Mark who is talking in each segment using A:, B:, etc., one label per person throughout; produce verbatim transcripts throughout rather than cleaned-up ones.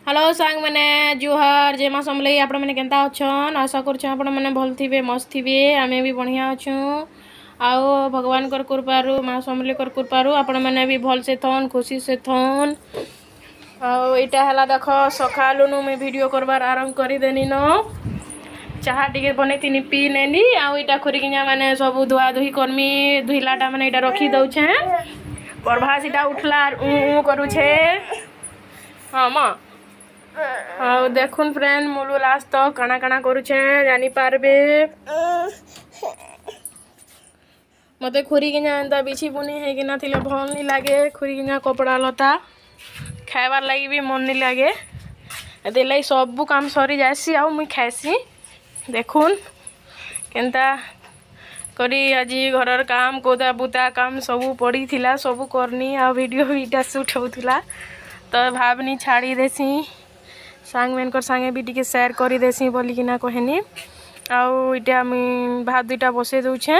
A: Hello सांग मैंने जुहार जय माँ समलई आपण मैंने केंता अच्छन आशा करछन आपण मैंने भल थिबे मस्त थिबे आमे भी बढ़िया अछु आओ भगवान कर कृपारू माँ समलई कर कृपारू आपण मैंने भी भल से थन खुशी से थन आओ इटा हला देख सकालु नु मैं वीडियो करबार आरंभ करी देनी न चाहा टिके बने तिनी पी नेली आओ इटा खरी किना माने सब धुआ धुई करमी धुइलाटा माने इटा रखी दउ छे प्रभास इटा उठला उ उ करू छे हां मां हाँ देखुन फ्रेंड मुलु लास्ट तो काना काना करुछे जानी पारबे मते खुरी किना एंता बिछी बुनी है किना थिले भल नि लागे खुरी किना कपड़ा लता खाइबार लागि भी मन नि लागे एते लाई सब काम सरी जासी आ मुई खाइसी देखुन केंता करी आजी घरर काम कोदा बुता काम सब पड़ी थिला सब करनी आ वीडियो बीटा शूट होतुला तो भाबनी छाड़ी देसी सांग मेनकर सांगे भी टिके शेयर करी देसी बोली कि ना कहनी आउ इटा मुई भात दुईटा बसई दउछे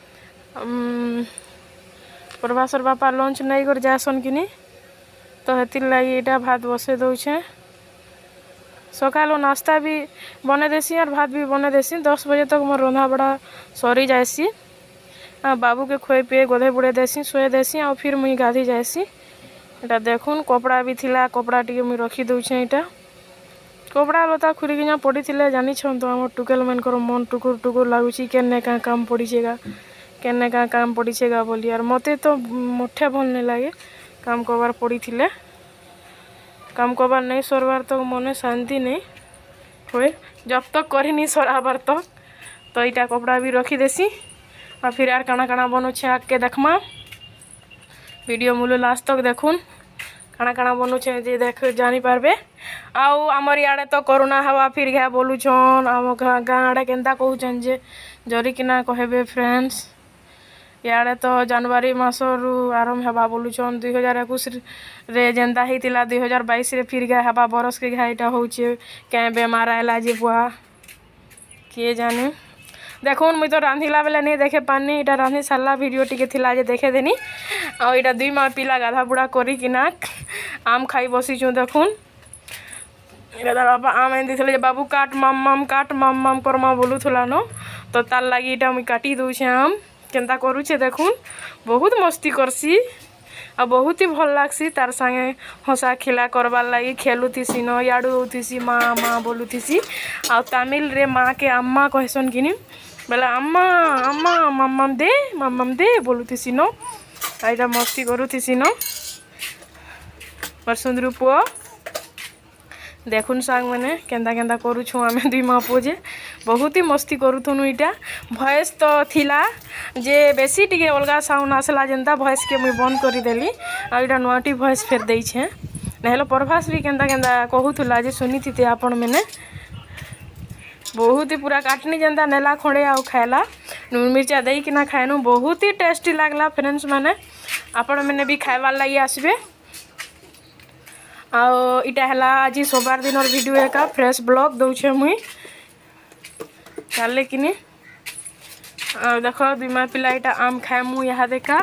A: प्रभासर बापा लंच नहीं कर जासन किनी तो हेतिर लगी इटा भात बसई दउछे सकालो नाश्ता भी बने देसी और भात भी बने देसी दस बजे तक मोर रंधा बड़ा सरी जाएसी बाबू के खोए पिए गोधे बुड़े देसी सोए देसी और फिर मुई गाधी जाएसी इटा देखुन कपड़ा भी थिला कपड़ा टिके मुई रखी दउछे इटा कपड़ा लता खुरी किना पड़ी थिले जानी छन तो हमर टुकेल मनकर मन टुकुर टुकुर लागुची केने का काम पड़ीछेगा केने का काम पड़ीछेगा बोली यार मते तो मुठे भल नहीं लागे काम करबार पड़ी थिले काम करबार नहीं सरबार तो मने शांति नहीं होए जब तक करी नहीं सराबार तक तो इटा कपड़ा भी रखी देसी और फिर यार काना काना बनुछे आके देखमा वीडियो मुलो लास्ट तक देखुन काना काना बनुछे जे देख जानी पारबे आउ आमर याडे तो कोरोना हवा फिर घा बोलुछन आम गाँ आड़े केंता कहूछन जे जरी किना कहबे फ्रेंड्स याडे तो जनवरी मासरु आरंभ हवा बोलुछन दुई हजार एकुश रे जेंता हेतिला दुई हजार बाईस रे फिर घा हवा बरस के घा इटा होउछे के बेमार आइला जे बुआ किए जाने देखुन मुई तो रांधिला बेले नहीं देखे पानी इटा रांधि सारा वीडियो टिके थिला जे देखे देनी आ इटा दुई माँ पिला गाधा बुड़ा करी किना आम खाई बसीचु देखुन बापा आम एंदी थे बाबू काट मम मम काट मम मम करमा बोलुला न तो तार लगी इटा मुई काटी दउछे आम केंता करुछे देखुन बहुत मस्ती करसी आ बहुत ही भल लागसी तार संगे हंसा खिला करबार लगी खेलुथीसी न याडू होतीसी माँ माँ बोलुथीसी आ तमिल रे माँ के अम्मा कहसन किनी बेला अम्मा अम्मा मम्मम दे मम्मम दे बोलुथीसी न आइटा मस्ती करुथीसी न पर सुंदर पुआ देखुन सांग मैंने केंता केंता करुछु आमे दुई माँ पुजे बहुत ही मस्ती करुथुनु इटा भॉइस तो थिला जे बेसी टिके अलगा साउंड आसला जेंता भॉइस के मुई बंद करी देली आ इटा नुआटी भॉइस फेर देई छे नहेलो प्रभास भी केंता केंता कहूथुला जे सुनी थी आपण मैंने बहुत ही पूरा काटनी जेंता नेला खड़े आउ खाएला नून मिर्चा देई किना खाएनु बहुत ही टेस्टी लागला फ्रेंड्स माने आपण मैंने भी खाइबार लगी आसबे आओ इटा हला आज सोमवार दिन वीडियो एका फ्रेश ब्लॉग दउछे मुई चले किनी आ देखो दुईमा पिला इटा आम खाए मु यहाँ देखा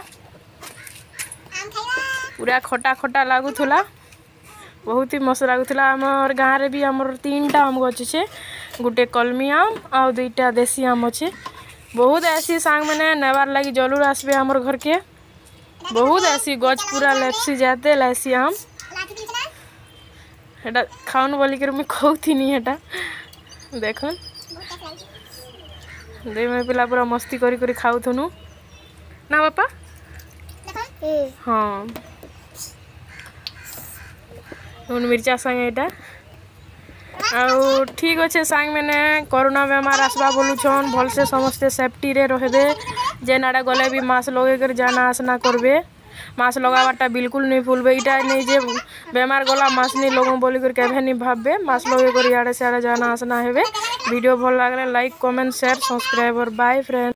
A: पूरा खटा खटा लागुला बहुत ही मस्त लागुला आमर गाँव रे भी आमर तीन टा आम गछ छे गुटे कलमी आम आ दुईटा देसी आम अच्छे बहुत ऐसी सांग मैंने नेबार लगी जरूर आसबे आमर घर के बहुत ऐसी गछ पूरा लेप्सी जाते लैसी आम एटा खाऊन बोली कर मैं कहती नहीं एटा देखुन दे मैं पिला पूरा मस्ती करी करी खाऊ थनु ना बापा हाँ नून मिर्चा संगे एटा आउ ठीक अच्छे सांग मैंने कोरोना बेमार आसबा बोलुछन भल से समस्ते सेफ्टी रे रहबे जेन आड़े गले भी मास्क लगे कर जाना आसना करबे मास्क लगाबारटा बिल्कुल नहीं भूलबे इटा नहीं जे बेमार गला मास्क नहीं लगो बोली कर केभे नहीं भाबबे मास्क लगे कर याडे से आड़े जाना आसना हेबे वीडियो भल लागले लाइक कमेंट शेयर सब्सक्राइब और बाय फ्रेंड।